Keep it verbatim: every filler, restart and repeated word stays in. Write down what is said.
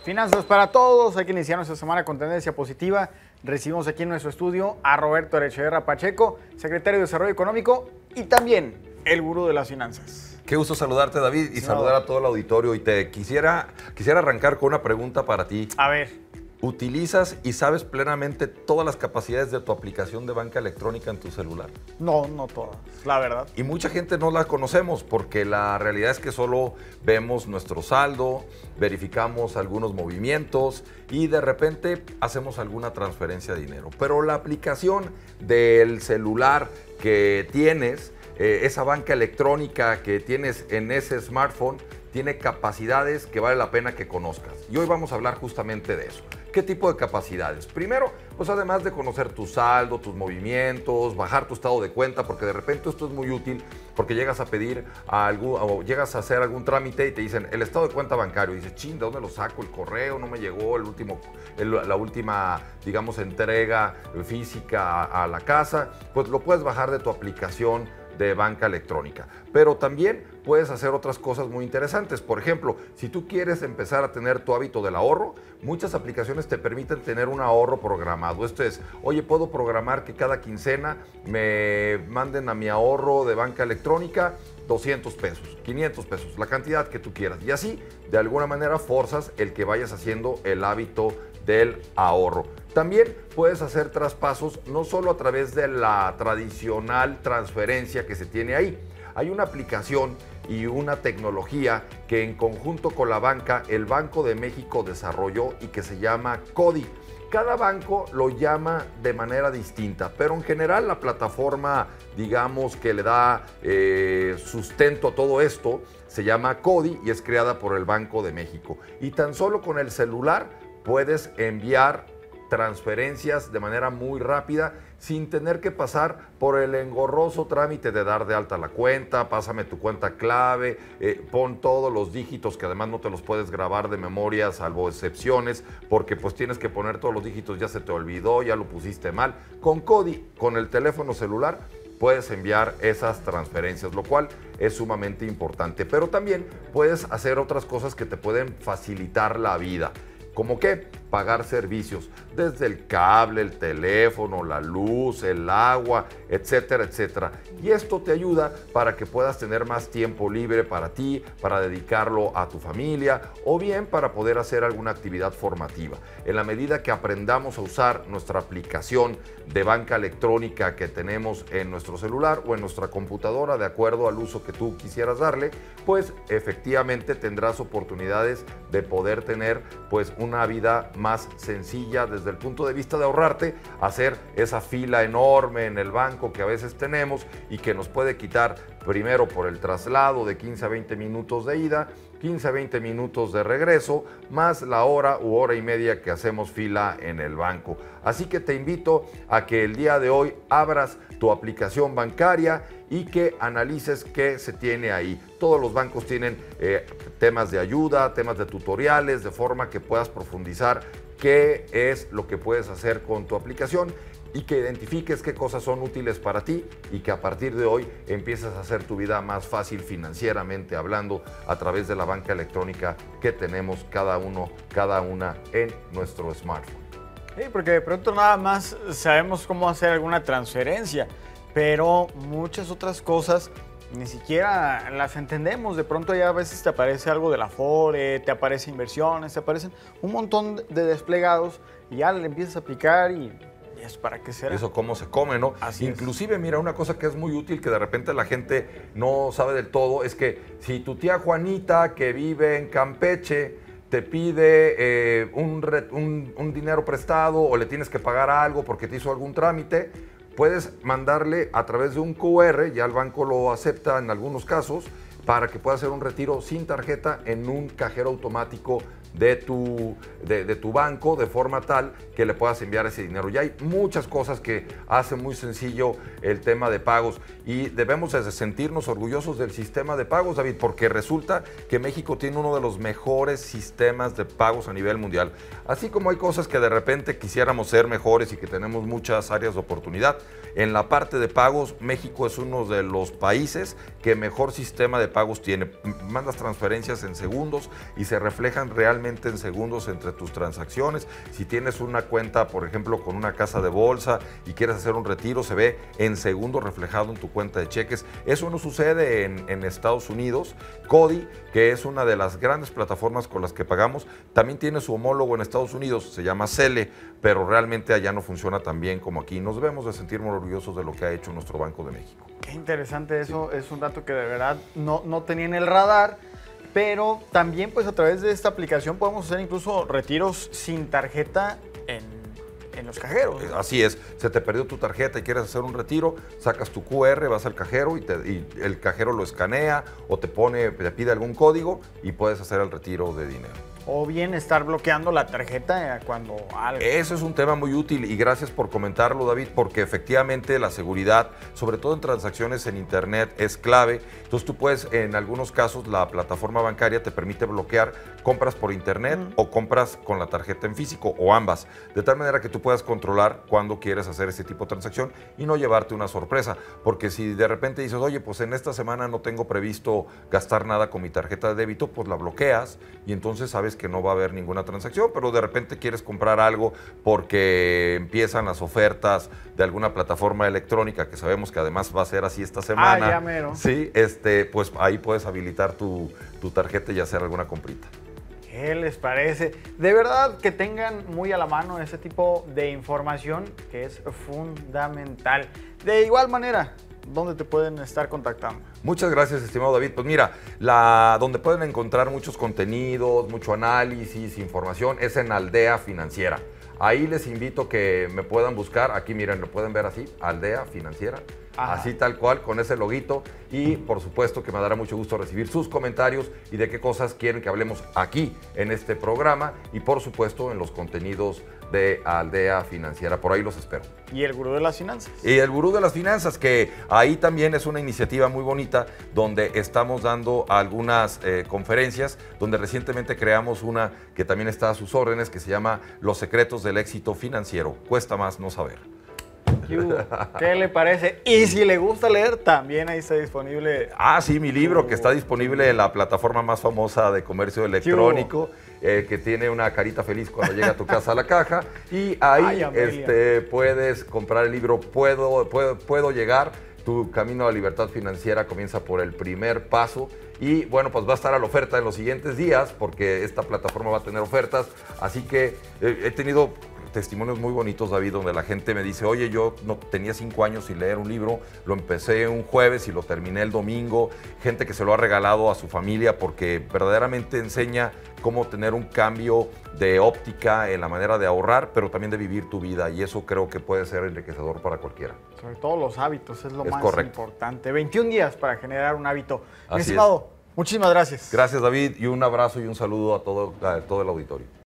Finanzas para todos, hay que iniciar nuestra semana con tendencia positiva. Recibimos aquí en nuestro estudio a Roberto Echeverra Pacheco, secretario de Desarrollo Económico y también el gurú de las finanzas. Qué gusto saludarte, David, y Sí, saludar no. a todo el auditorio. Y te quisiera, quisiera arrancar con una pregunta para ti. A ver. ¿Utilizas y sabes plenamente todas las capacidades de tu aplicación de banca electrónica en tu celular? No, no todas, la verdad. Y mucha gente no la conocemos porque la realidad es que solo vemos nuestro saldo, verificamos algunos movimientos y de repente hacemos alguna transferencia de dinero. Pero la aplicación del celular que tienes, eh, esa banca electrónica que tienes en ese smartphone, tiene capacidades que vale la pena que conozcas. Y hoy vamos a hablar justamente de eso. ¿Qué tipo de capacidades? Primero, pues además de conocer tu saldo, tus movimientos, bajar tu estado de cuenta, porque de repente esto es muy útil, porque llegas a pedir a algún, o llegas a hacer algún trámite y te dicen el estado de cuenta bancario. Y dices, ching, ¿de dónde lo saco? El correo no me llegó, el último, el, la última, digamos, entrega física a, a la casa. Pues lo puedes bajar de tu aplicación de banca electrónica. Pero también puedes hacer otras cosas muy interesantes. Por ejemplo, si tú quieres empezar a tener tu hábito del ahorro, muchas aplicaciones te permiten tener un ahorro programado. Esto es, oye, puedo programar que cada quincena me manden a mi ahorro de banca electrónica doscientos pesos, quinientos pesos, la cantidad que tú quieras. Y así, de alguna manera, forzas el que vayas haciendo el hábito del ahorro. También puedes hacer traspasos no solo a través de la tradicional transferencia que se tiene ahí. Hay una aplicación y una tecnología que en conjunto con la banca, el Banco de México desarrolló y que se llama CODI. Cada banco lo llama de manera distinta, pero en general la plataforma, digamos, que le da eh, sustento a todo esto, se llama CODI y es creada por el Banco de México. Y tan solo con el celular puedes enviar transferencias de manera muy rápida sin tener que pasar por el engorroso trámite de dar de alta la cuenta, pásame tu cuenta clave, eh, pon todos los dígitos que además no te los puedes grabar de memoria salvo excepciones porque pues tienes que poner todos los dígitos, ya se te olvidó, ya lo pusiste mal. Con CODI, con el teléfono celular, puedes enviar esas transferencias, lo cual es sumamente importante. Pero también puedes hacer otras cosas que te pueden facilitar la vida. ¿Cómo qué? Pagar servicios, desde el cable, el teléfono, la luz, el agua, etcétera, etcétera. Y esto te ayuda para que puedas tener más tiempo libre para ti, para dedicarlo a tu familia o bien para poder hacer alguna actividad formativa. En la medida que aprendamos a usar nuestra aplicación de banca electrónica que tenemos en nuestro celular o en nuestra computadora, de acuerdo al uso que tú quisieras darle, pues efectivamente tendrás oportunidades de poder tener pues una vida más sencilla desde el punto de vista de ahorrarte, hacer esa fila enorme en el banco que a veces tenemos y que nos puede quitar primero por el traslado de quince a veinte minutos de ida, quince a veinte minutos de regreso, más la hora u hora y media que hacemos fila en el banco. Así que te invito a que el día de hoy abras tu aplicación bancaria y que analices qué se tiene ahí. Todos los bancos tienen eh, temas de ayuda, temas de tutoriales, de forma que puedas profundizar qué es lo que puedes hacer con tu aplicación y que identifiques qué cosas son útiles para ti y que a partir de hoy empieces a hacer tu vida más fácil financieramente hablando a través de la banca electrónica que tenemos cada uno, cada una en nuestro smartphone. Sí, porque de pronto nada más sabemos cómo hacer alguna transferencia, pero muchas otras cosas ni siquiera las entendemos. De pronto ya a veces te aparece algo de la Afore, te aparece inversiones, te aparecen un montón de desplegados y ya le empiezas a aplicar y es para qué será. Eso cómo se come, ¿no? Así Inclusive, es. mira, una cosa que es muy útil que de repente la gente no sabe del todo es que si tu tía Juanita que vive en Campeche te pide eh, un, re, un, un dinero prestado o le tienes que pagar algo porque te hizo algún trámite, puedes mandarle a través de un Q R, ya el banco lo acepta en algunos casos, para que pueda hacer un retiro sin tarjeta en un cajero automático de tu, de, de tu banco, de forma tal que le puedas enviar ese dinero. Ya hay muchas cosas que hacen muy sencillo el tema de pagos y debemos de sentirnos orgullosos del sistema de pagos, David, porque resulta que México tiene uno de los mejores sistemas de pagos a nivel mundial. Así como hay cosas que de repente quisiéramos ser mejores y que tenemos muchas áreas de oportunidad, en la parte de pagos, México es uno de los países que mejor sistema de pagos tiene. Mandas transferencias en segundos y se reflejan realmente realmente en segundos entre tus transacciones. Si tienes una cuenta, por ejemplo, con una casa de bolsa y quieres hacer un retiro, se ve en segundos reflejado en tu cuenta de cheques. Eso no sucede en, en Estados Unidos. Cody, que es una de las grandes plataformas con las que pagamos, también tiene su homólogo en Estados Unidos, se llama Cele, pero realmente allá no funciona tan bien como aquí. Nos debemos de sentir muy orgullosos de lo que ha hecho nuestro Banco de México. Qué interesante eso, sí. Es un dato que de verdad no, no tenía en el radar, pero también pues a través de esta aplicación podemos hacer incluso retiros sin tarjeta en, en los cajeros. Así es, se te perdió tu tarjeta y quieres hacer un retiro, sacas tu cu erre, vas al cajero y, te, y el cajero lo escanea o te pone, te pide algún código y puedes hacer el retiro de dinero. O bien estar bloqueando la tarjeta cuando algo. Eso es un tema muy útil y gracias por comentarlo, David, porque efectivamente la seguridad, sobre todo en transacciones en internet, es clave. Entonces tú puedes, en algunos casos, la plataforma bancaria te permite bloquear compras por internet mm. o compras con la tarjeta en físico o ambas, de tal manera que tú puedas controlar cuándo quieres hacer ese tipo de transacción y no llevarte una sorpresa, porque si de repente dices, oye, pues en esta semana no tengo previsto gastar nada con mi tarjeta de débito, pues la bloqueas y entonces sabes que no va a haber ninguna transacción, pero de repente quieres comprar algo porque empiezan las ofertas de alguna plataforma electrónica, que sabemos que además va a ser así esta semana. Ah, ya mero. Sí, este, pues ahí puedes habilitar tu, tu tarjeta y hacer alguna comprita. ¿Qué les parece? De verdad que tengan muy a la mano ese tipo de información que es fundamental. De igual manera, ¿dónde te pueden estar contactando? Muchas gracias, estimado David. Pues mira, la, donde pueden encontrar muchos contenidos, mucho análisis, información, es en Aldea Financiera. Ahí les invito que me puedan buscar. Aquí, miren, lo pueden ver así, Aldea Financiera. Ajá. Así tal cual, con ese loguito. Y por supuesto que me dará mucho gusto recibir sus comentarios y de qué cosas quieren que hablemos aquí en este programa. Y por supuesto en los contenidos de Aldea Financiera. Por ahí los espero. ¿Y el Gurú de las Finanzas? Y el Gurú de las Finanzas, que ahí también es una iniciativa muy bonita donde estamos dando algunas eh, conferencias, donde recientemente creamos una que también está a sus órdenes, que se llama Los Secretos del Éxito Financiero. Cuesta más no saber. ¿Qué le parece? Y si le gusta leer, también ahí está disponible. Ah, sí, mi libro, que está disponible en la plataforma más famosa de comercio electrónico, eh, que tiene una carita feliz cuando llega a tu casa a la caja. Y ahí Ay, este, puedes comprar el libro Puedo, puedo, puedo llegar. Tu camino a la libertad financiera comienza por el primer paso. Y bueno, pues va a estar a la oferta en los siguientes días, porque esta plataforma va a tener ofertas. Así que eh, he tenido testimonios muy bonitos, David, donde la gente me dice, oye, yo no tenía cinco años sin leer un libro, lo empecé un jueves y lo terminé el domingo. Gente que se lo ha regalado a su familia porque verdaderamente enseña cómo tener un cambio de óptica en la manera de ahorrar, pero también de vivir tu vida, y eso creo que puede ser enriquecedor para cualquiera. Sobre todo los hábitos es lo es más correcto. importante. veintiún días para generar un hábito. Así Mi estimado, es. muchísimas gracias. Gracias, David, y un abrazo y un saludo a todo, a todo el auditorio.